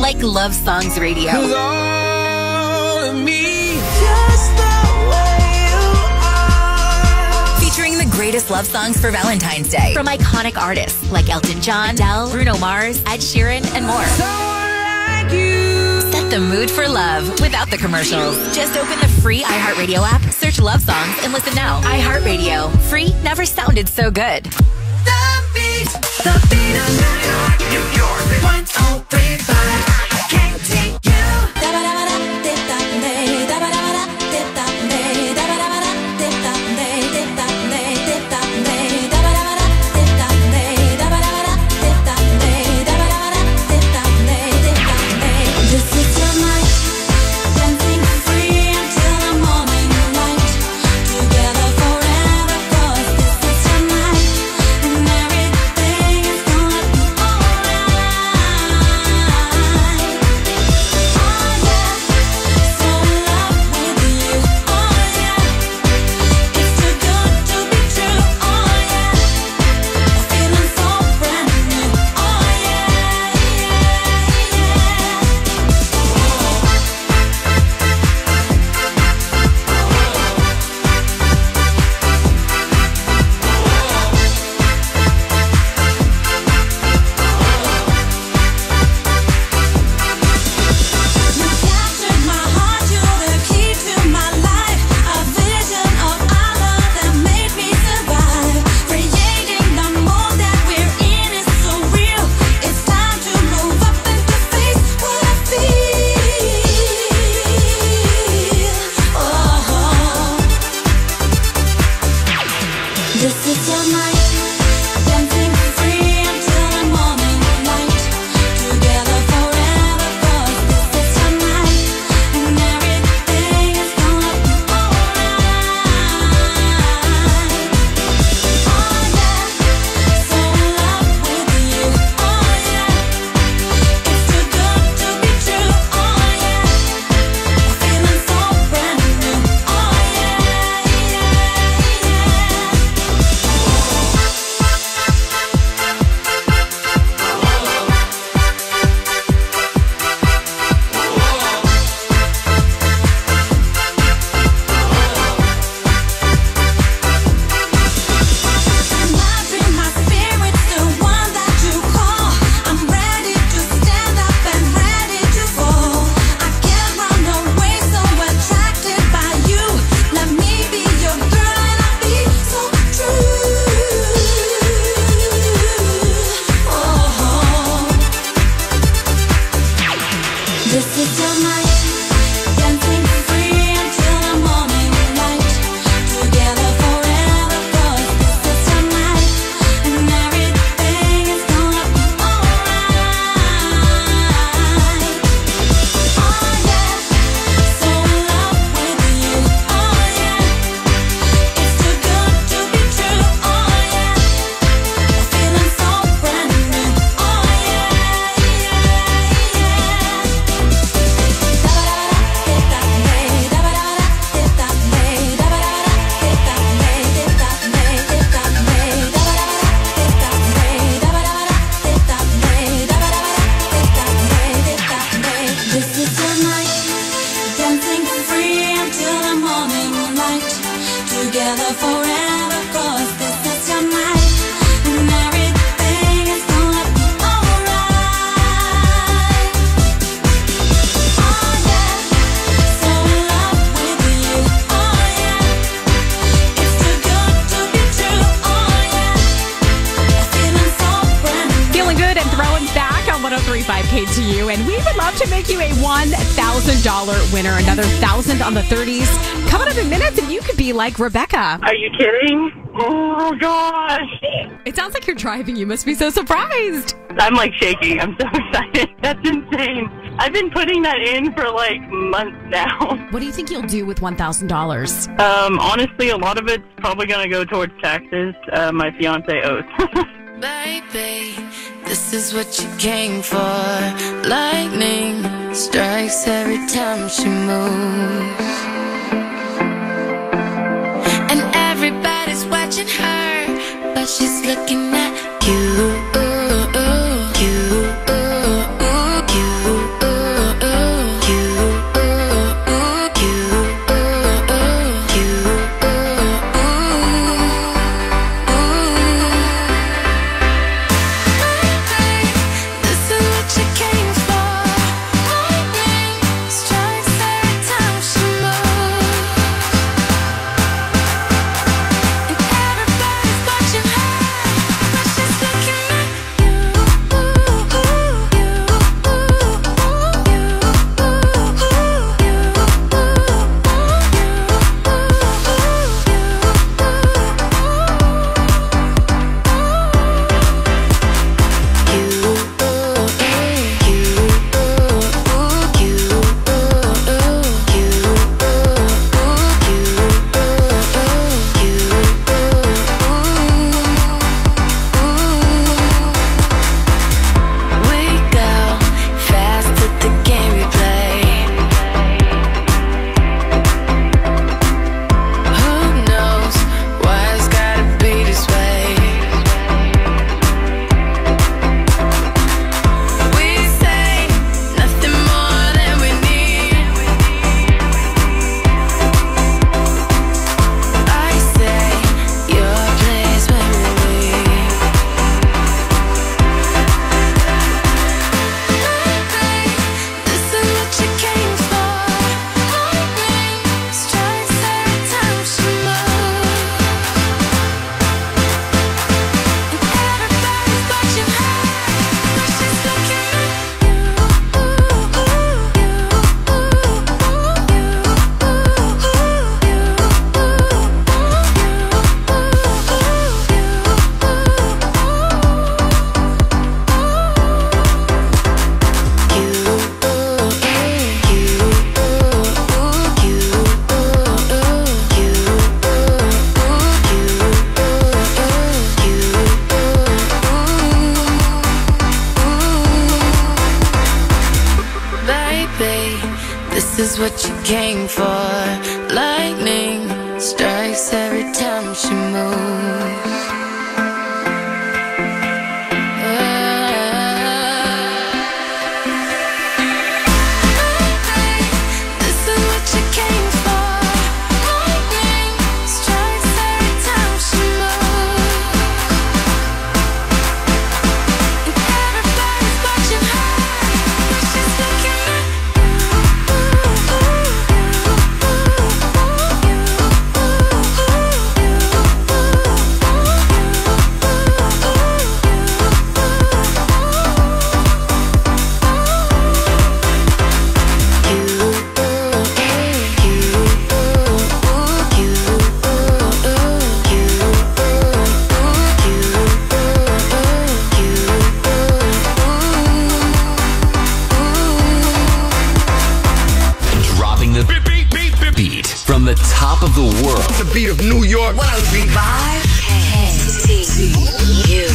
like Love Songs Radio. All of me, Featuring the greatest love songs for Valentine's Day from iconic artists like Elton John, Adele, Bruno Mars, Ed Sheeran, and more. someone like you. Set the mood for love without the commercials. Just open the free iHeartRadio app, search Love Songs, and listen now. iHeartRadio. Free never sounded so good. The beat of New York, 103.5 KTU. WKTU, and we would love to make you a $1,000 winner. Another 1,000 on the 30s. Coming up in minutes, and you could be like Rebecca. Are you kidding? Oh, gosh. It sounds like you're driving. You must be so surprised. I'm like shaking. I'm so excited. That's insane. I've been putting that in for like months now. What do you think you'll do with $1,000? Honestly, a lot of it's probably going to go towards taxes. My fiance owes. Baby, this is what you came for. Lightning strikes every time she moves, and everybody's watching her, but she's looking at you. This is what you came for. Lightning strikes every time she moves. From the top of the world. The beat of New York. 103.5 KTU.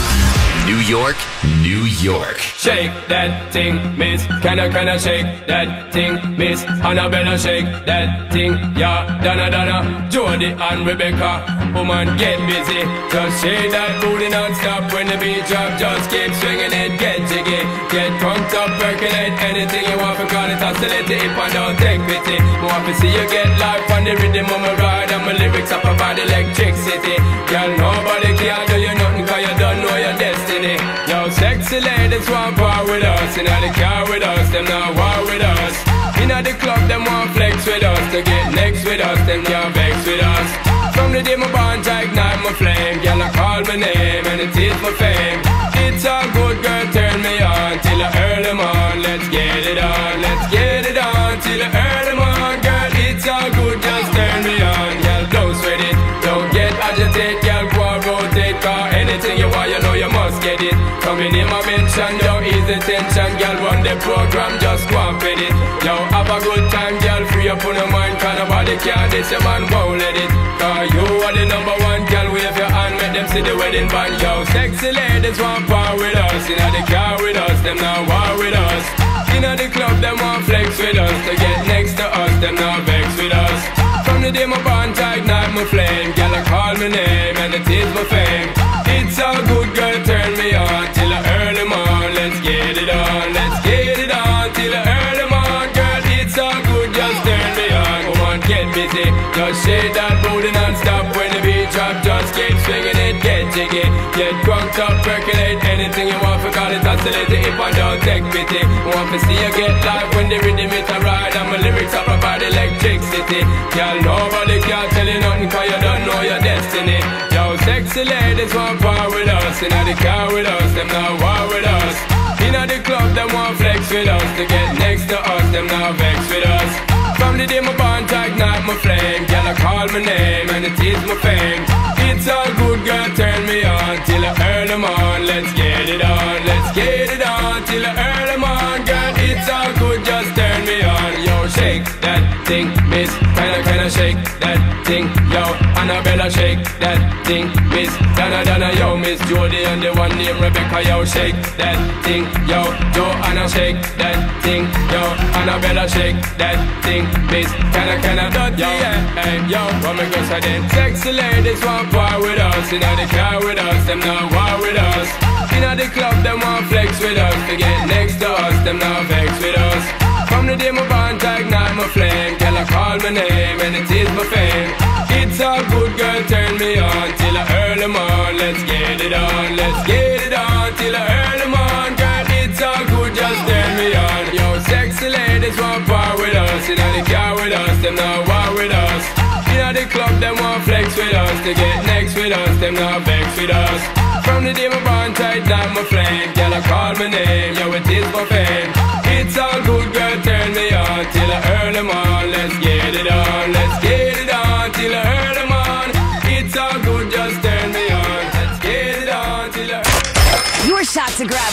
New York, New York. Shake that thing, miss. Can I shake that thing, miss? Annabella, shake that thing, yeah. Donna, Jody and Rebecca. Woman, get busy. Just shake that booty non-stop. When the beat drop, just keep swinging it. Get jiggy, get drunk up, percolate. Anything you want, call it oscillate. If I don't take pity, want to see you get life on the rhythm of my ride. And my lyrics up about electricity. Girl, nobody can do you nothing, cause you don't know your destiny. Yo, sexy ladies want war with us. Inna the car with us, them not war with us. Inna the club, them want flex with us. To get next with us, them can't vex with us. From the day my bond, I ignite my flame. Girl, I call my name and it is my fame. It's all good, girl, turn me on till I earn them on. Let's get it on, let's get it on till I earn them on. Girl, it's all good, just turn me on. Girl, don't sweat it, don't get agitated. Girl, go and rotate, cause anything you want, you know you must get it. Coming in my mention, yo, ease the tension. Girl, run the program, just go and fit it. Yo, have a good time, girl, free up on your mind. Cause nobody can, this your man won't let it. Cause you are the number one, girl, wave your hand, make them see the wedding band. Yo, sexy ladies want power with us. Inna the car with us, them not war with us. Inna the club, them want flex with us. To get next to us, them not vex with us. From the day my bond, I ignite my flame. Girl, I call my name and it is my fame. It's all good, girl, turn me on till I earn them on. Let's get it on, let's get it on till I earn them on. Girl, it's all good, just turn me on. Come on, get busy, just shake that booty non-stop. When the beat drop, just keep swinging it, get jiggy. Get drunk up, percolate, anything you want, for call it oscillate. If I don't take pity, want to see you get live when the rhythm it a ride. And my lyrics up about electricity. Girl, nobody can tell you nothing, cause you don't know your destiny. Yo, sexy ladies want power with us. Inna the car with us, them not war with us. Inna the club, them want flex with us. To get next to us, them not vex with us. From the day my bond, I ignite my flame. Girl, I call my name and it is my fame. It's all good, girl, turn me on till I earn them on. Let's get it on, let's get it on till I earn them on. Girl, it's all good, just turn me on. Yo, shake that thing, miss. Kinda shake that thing, yo. Annabella, shake that thing, miss. Donna, yo, Miss Jody and the one named Rebecca, yo. Shake that thing, yo. Joanna, shake that thing, yo. Annabella, shake that thing, miss. Kinda dirty, yeah. Hey, yo, what me go say then? Sexy ladies want power with us. Inna the car with us, them not war with us. Inna the club, them want flex with us. To get next to us, them not vex with us. From the day my bond, I ignite my flame. Girl, I call my name and it is my fame. It's all good, girl, turn me on till I earn them on. Let's get it on, let's get it on till I earn them on. Girl, it's all good, just turn me on. Yo, sexy ladies want power with us. Inna the car with us, them not war with us. Inna the club, them want flex with us. To get next with us, them not vex with us. From the day my bond, I ignite my flame. Girl, I call my name, yo, it is my fame. It's all good, girl, turn me on till I earn them on. Let's get it on, let's get it on till I earn them on. It's all good, just turn me on. Let's get it on till I Your shot to grab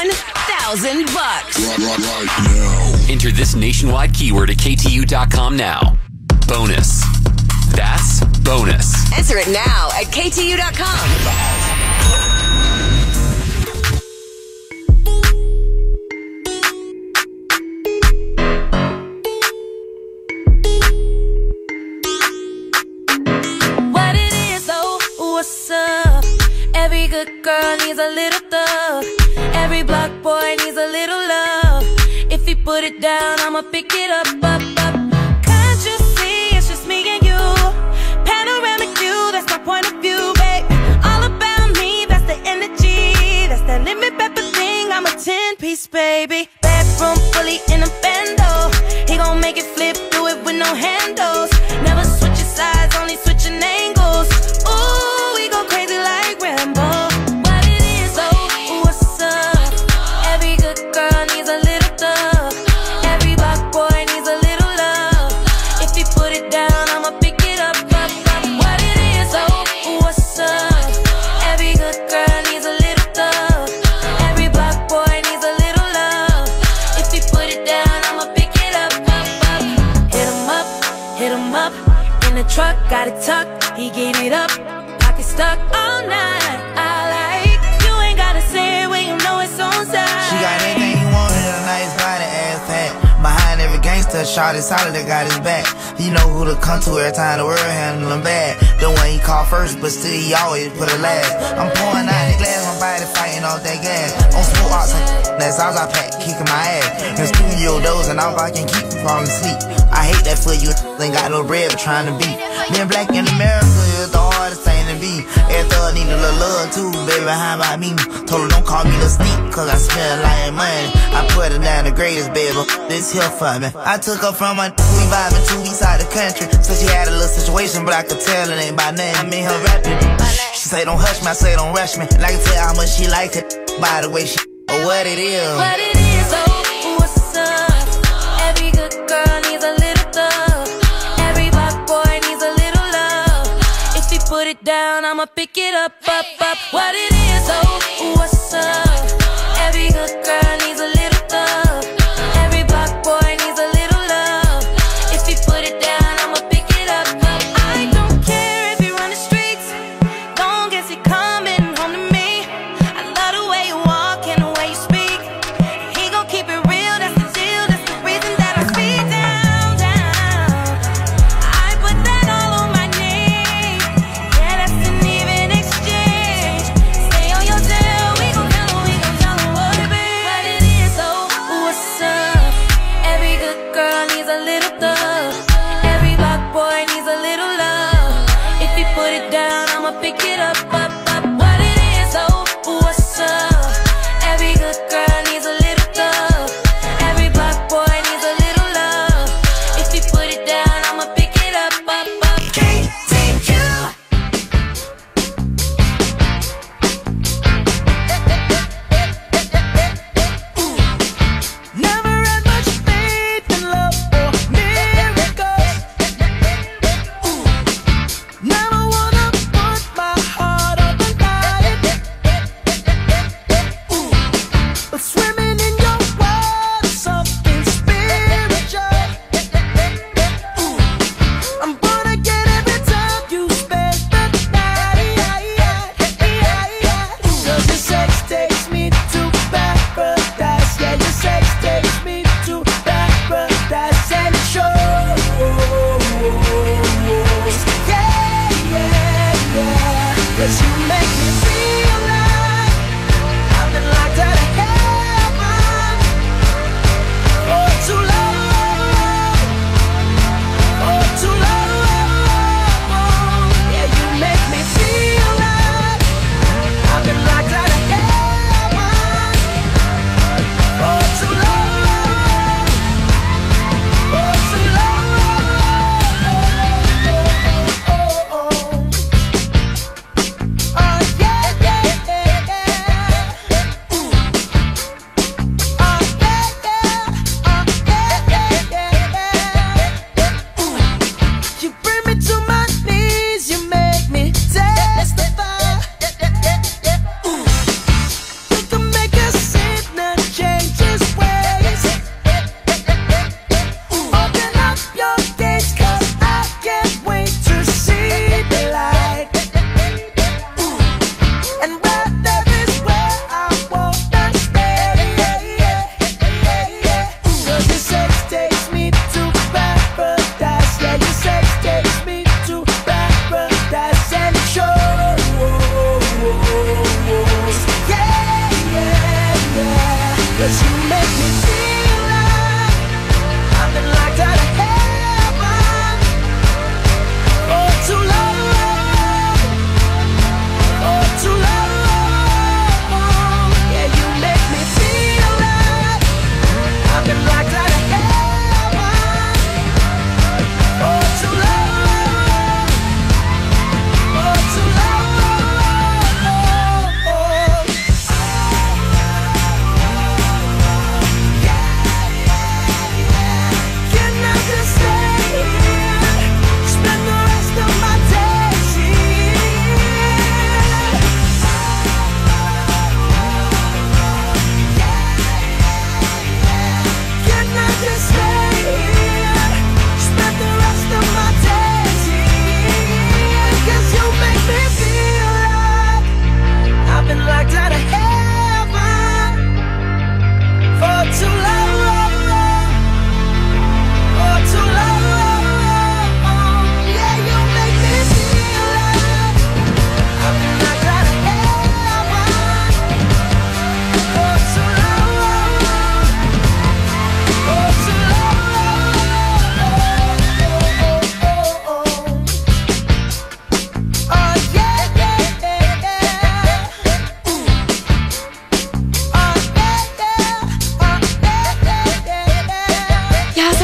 $1,000. Right now. Enter this nationwide keyword at KTU.com now. Bonus. That's bonus. Enter it now at KTU.com. little thug. Every block boy needs a little love. If he put it down, I'ma pick it up, up, up. Can't you see it's just me and you? Panoramic view, that's my point of view, babe. All about me, that's the energy. That's that limit pepper thing, I'm a 10-piece, baby. Bedroom fully in a bando. He gon' make it flip, do it with no handles. Never switching sides, only switching angles. Ooh, we go crazy like Rambo. What it is, oh, what's up? Every good girl needs a little thug. Every block boy needs a little love. If he put it down, I'ma pick it up, up, up. What it is, oh, what's up? Every good girl needs a little thug. Every block boy needs a little love. If he put it down, I'ma pick it up, up, up. Hit him up, in the truck, got it tucked, he gave it up, pocket stuck all night. I like, you ain't gotta say it when you know it's on side. She got everything you want in a nice body, ass fat. Behind every gangster, shot is solid, that got his back. You know who to come to every time the world handle him bad. The one he called first, but still he always put it last. I'm pouring out the glass, my body fighting off that gas. On smoke ox, that's all I pack, kicking my ass. In studio dozing off, I can keep from falling asleep. I hate that for you, ain't got no bread, but trying to beat. Being black in America is the hardest thing to be. Every thug need a little love too, baby, how about me? Told her don't call me the sneak, cause I smell like money. I put her down the greatest, baby, this here for me. I took her from my we vibing 2 weeks out the country. So she had a little situation, but I could tell it ain't about nothing. I mean her rapping. She say don't hush me, I say don't rush me. And I can tell how much she like it by the way she or what it is. What it is, oh, what's up? Every good girl needs a little thug. Every block boy needs a little love. If he put it down, I'ma pick it up, up, up. What it is, oh, what's up? Every good girl needs a little thug. Every block boy needs a little love. If he put it down, I'ma pick it up, up. I don't care if you run the streets, long as he coming home to me. I love the way you walk and the way you speak. He gon' keep it real, that's the deal. That's the reason that I speed down, down. I put that all on my name. Yeah, that's an even exchange. Stay on your tail, we gon' tell him what it be. What it is, oh, what's up? Every good girl needs a little thug. Every block boy needs a little love. If he put it down, I'ma pick it up, up, up. What it is, oh, what's up? Every good girl needs a little thug. Every block boy needs a little love. If he put it down, I'ma pick it up, up, up. KTU. Never had much faith in love or me.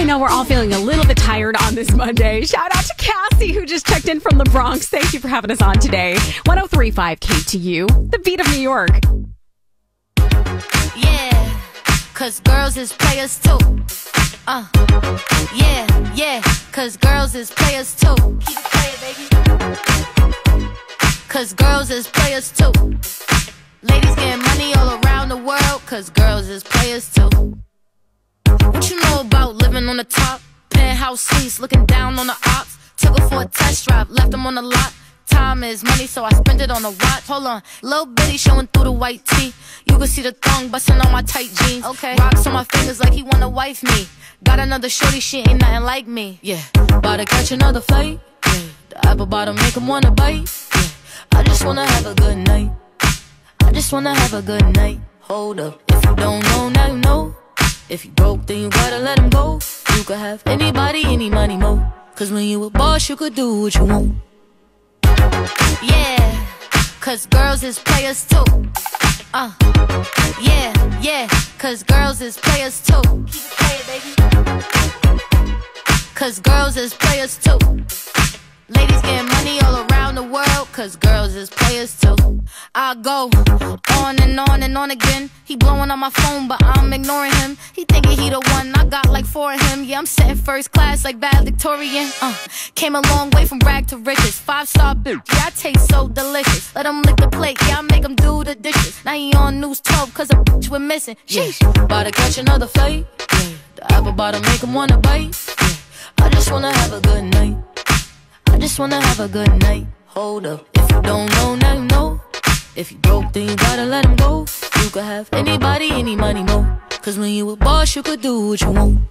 know we're all feeling a little bit tired on this Monday. Shout out to Cassie, who just checked in from the Bronx. Thank you for having us on today. 103.5 KTU, the beat of New York. Yeah, cause girls is players too. Yeah, cause girls is players too. Keep it playing, baby. Cause girls is players too. Ladies getting money all around the world, cause girls is players too. What you know about living on the top? Penthouse suites, looking down on the ops. Took her for a test drive, left them on the lot. Time is money, so I spend it on a watch. Hold on, little bitty showing through the white tee. You can see the thong busting on my tight jeans. Okay, rocks on my fingers like he wanna wife me. Got another shorty, she ain't nothing like me. Yeah, about to catch another flight. Yeah, the apple bottom make him wanna bite. Yeah, I just wanna have a good night. I just wanna have a good night. Hold up, if you don't know, now you know. If you broke, then you gotta let him go. You could have anybody, any money, mo. Cause when you a boss, you could do what you want. Yeah, cause girls is players too. Yeah, cause girls is players too. Keep it playing, baby. Cause girls is players too. Ladies getting money all around the world, cause girls is players too. I go on and on and on again. He blowing on my phone, but I'm ignoring him. He thinking he the one, I got like 4 of him. Yeah, I'm sitting first class like bad Victorian. Came a long way from rag to riches. 5-star bitch, yeah, I taste so delicious. Let him lick the plate, yeah, I make him do the dishes. Now he on news 12, cause a bitch we're missing. Sheesh, about to catch another flight. Yeah, the apple bottom make him wanna bite. Yeah, I just wanna have a good night. I just wanna have a good night. Hold up, if you don't know, now you know. If you broke, then you gotta let him go. You could have anybody, any money, mo. Cause when you a boss, you could do what you want.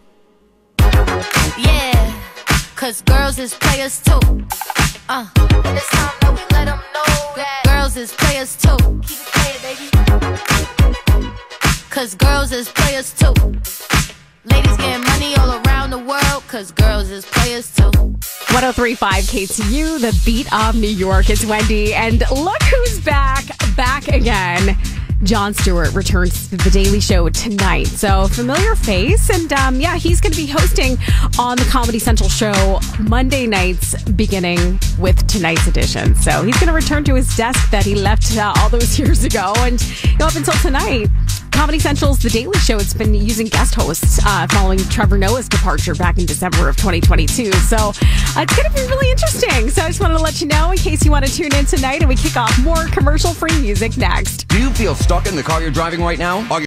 Yeah, cause girls is players too. And it's time that we let them know that girls is players too. Keep it playing, baby. Cause girls is players too. Ladies getting money all around the world, cause girls is players too. 103.5 KTU, the beat of New York. It's Wendy, and look who's back again. Jon Stewart returns to The Daily Show tonight. So, familiar face. And yeah, he's going to be hosting on the Comedy Central show Monday nights, beginning with tonight's edition. So, he's going to return to his desk that he left all those years ago. And up until tonight, Comedy Central's The Daily Show, it's been using guest hosts following Trevor Noah's departure back in December of 2022. So it's going to be really interesting. So I just wanted to let you know in case you want to tune in tonight, and we kick off more commercial-free music next. Do you feel stuck in the car you're driving right now?